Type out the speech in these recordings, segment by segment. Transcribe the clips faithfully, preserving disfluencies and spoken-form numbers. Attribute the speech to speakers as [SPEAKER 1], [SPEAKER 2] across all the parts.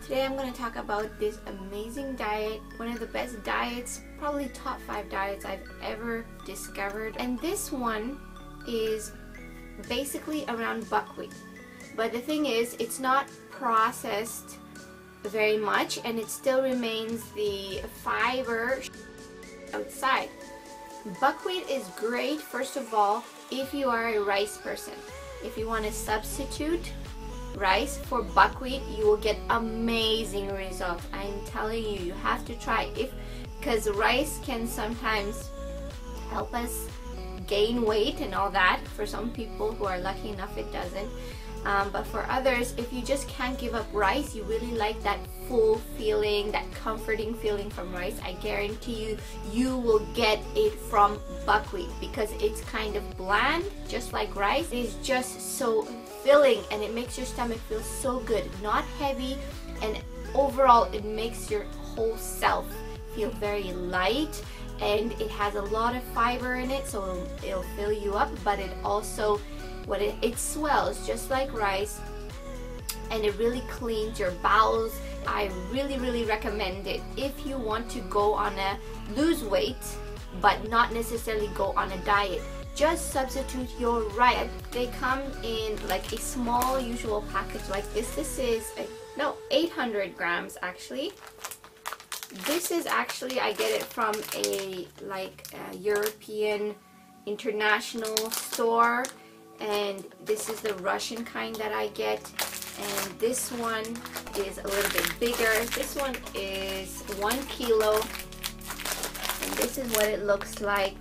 [SPEAKER 1] Today I'm going to talk about this amazing diet, one of the best diets, probably top five diets I've ever discovered. And this one is basically around buckwheat. But the thing is, it's not processed very much and it still remains the fiber outside. Buckwheat is great, first of all, if you are a rice person. If you want to substitute rice for buckwheat, you will get amazing results. I'm telling you, you have to try. If because rice can sometimes help us gain weight and all that. For some people who are lucky enough, it doesn't. Um, but for others, if you just can't give up rice, you really like that full feeling, that comforting feeling from rice, I guarantee you, you will get it from buckwheat because it's kind of bland, just like rice. It is just so filling and it makes your stomach feel so good, not heavy, and overall it makes your whole self feel very light, and it has a lot of fiber in it, so it'll, it'll fill you up, but it also What it, it swells just like rice, and it really cleans your bowels. I really really recommend it if you want to go on a lose weight but not necessarily go on a diet. Just substitute your rice. They come in like a small usual package like this. This is a, no eight hundred grams actually. This is actually, I get it from a like a European international store. And this is the Russian kind that I get, and this one is a little bit bigger. This one is one kilo, and this is what it looks like.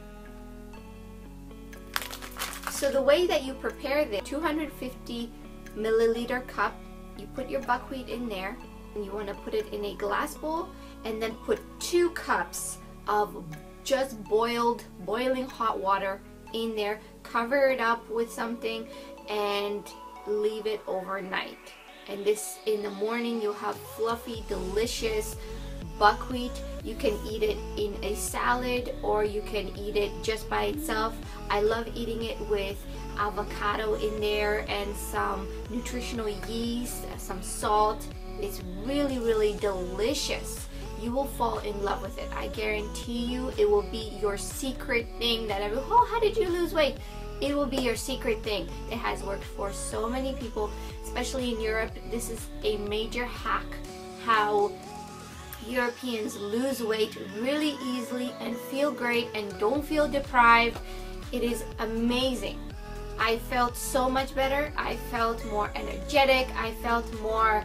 [SPEAKER 1] So the way that you prepare the two hundred fifty milliliter cup, you put your buckwheat in there, and you want to put it in a glass bowl, and then put two cups of just boiled, boiling hot water in there, cover it up with something and leave it overnight. And this, in the morning, you'll have fluffy, delicious buckwheat. You can eat it in a salad or you can eat it just by itself. I love eating it with avocado in there and some nutritional yeast, some salt. It's really really delicious. You will fall in love with it. I guarantee you, it will be your secret thing that everyone, oh, how did you lose weight? It will be your secret thing. It has worked for so many people, especially in Europe. This is a major hack, how Europeans lose weight really easily and feel great and don't feel deprived. It is amazing. I felt so much better. I felt more energetic. I felt more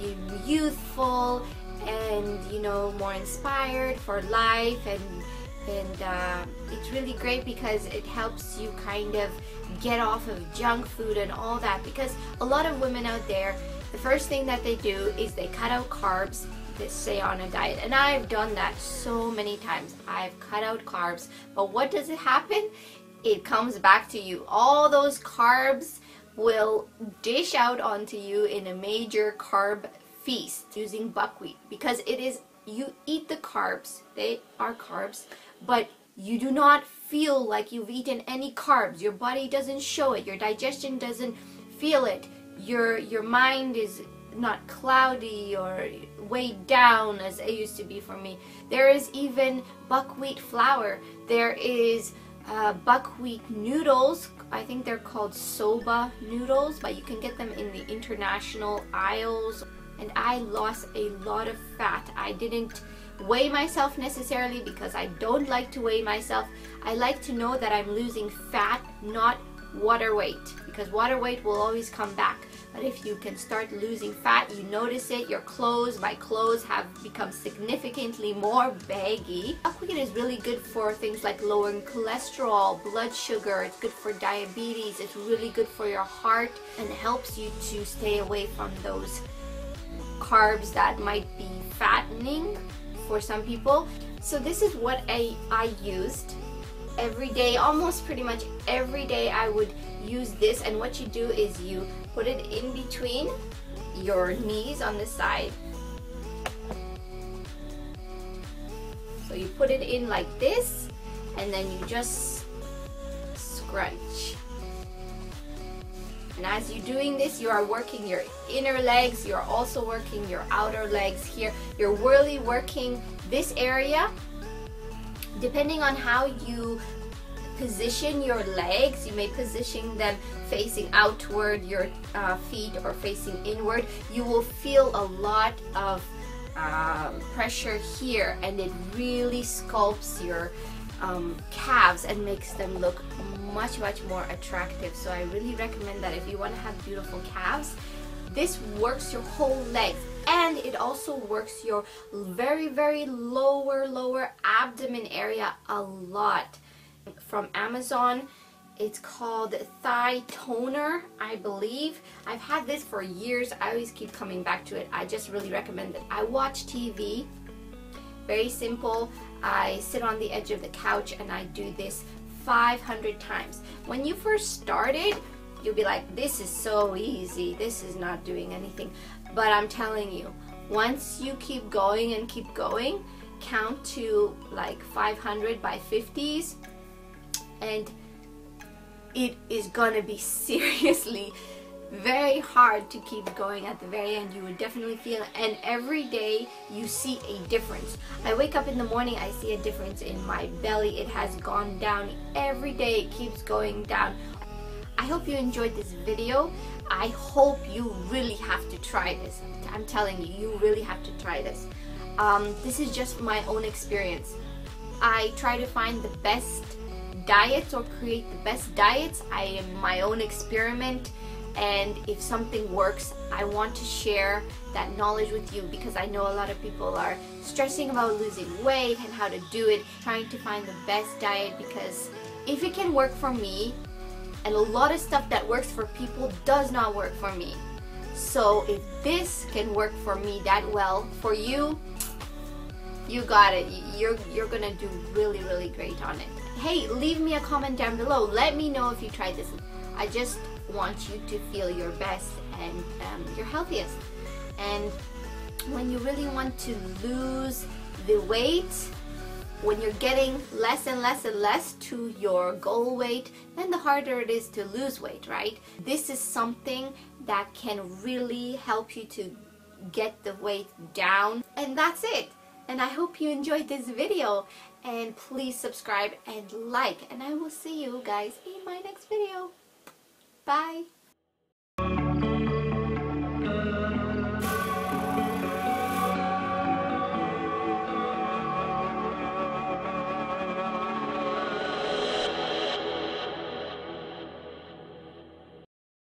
[SPEAKER 1] youthful and, you know, more inspired for life, and and uh, it's really great because it helps you kind of get off of junk food and all that, because a lot of women out there, the first thing that they do is they cut out carbs to stay on a diet, and I've done that so many times. I've cut out carbs, but what does it happen? It comes back to you. All those carbs will dish out onto you in a major carb feast using buckwheat, because it is, you eat the carbs, they are carbs, but you do not feel like you've eaten any carbs. Your body doesn't show it, your digestion doesn't feel it, your your mind is not cloudy or weighed down as it used to be for me. There is even buckwheat flour, there is uh, buckwheat noodles. I think they're called soba noodles, but you can get them in the international aisles. And I lost a lot of fat. I didn't weigh myself necessarily because I don't like to weigh myself. I like to know that I'm losing fat, not water weight, because water weight will always come back. But if you can start losing fat, you notice it. Your clothes, my clothes have become significantly more baggy. Buckwheat is really good for things like lowering cholesterol, blood sugar. It's good for diabetes. It's really good for your heart and helps you to stay away from those carbs that might be fattening for some people. So this is what I, I used every day, almost pretty much every day I would use this. And what you do is you put it in between your knees on the side. So you put it in like this, and then you just scrunch. And as you're doing this, you are working your inner legs, you're also working your outer legs here. You're really working this area. Depending on how you position your legs, you may position them facing outward, your uh, feet, or facing inward. You will feel a lot of um, pressure here, and it really sculpts your um, calves and makes them look much much more attractive. So I really recommend that if you want to have beautiful calves, this works your whole legs, and it also works your very very lower lower abdomen area a lot. From Amazon, it's called Thigh Toner, I believe. I've had this for years. I always keep coming back to it. I just really recommend it. I watch T V, very simple. I sit on the edge of the couch and I do this five hundred times. When you first started, you'll be like, this is so easy, this is not doing anything. But I'm telling you, once you keep going and keep going, count to like five hundred by fifties, and it is gonna be seriously very hard to keep going at the very end. You would definitely feel it, and every day you see a difference. I wake up in the morning, I see a difference in my belly. It has gone down every day, it keeps going down. I hope you enjoyed this video. I hope you really have to try this. I'm telling you, you really have to try this. Um, this is just my own experience. I try to find the best diets or create the best diets. I am my own experiment, and if something works, I want to share that knowledge with you, because I know a lot of people are stressing about losing weight and how to do it, trying to find the best diet, because if it can work for me, and a lot of stuff that works for people does not work for me. So if this can work for me that well, for you, you got it. You're, you're gonna do really, really great on it. Hey, leave me a comment down below. Let me know if you tried this. I just want you to feel your best and um, your healthiest. And when you really want to lose the weight, when you're getting less and less and less to your goal weight, then the harder it is to lose weight, right? This is something that can really help you to get the weight down. And that's it. And I hope you enjoyed this video, and please subscribe and like, and I will see you guys in my next video. Bye.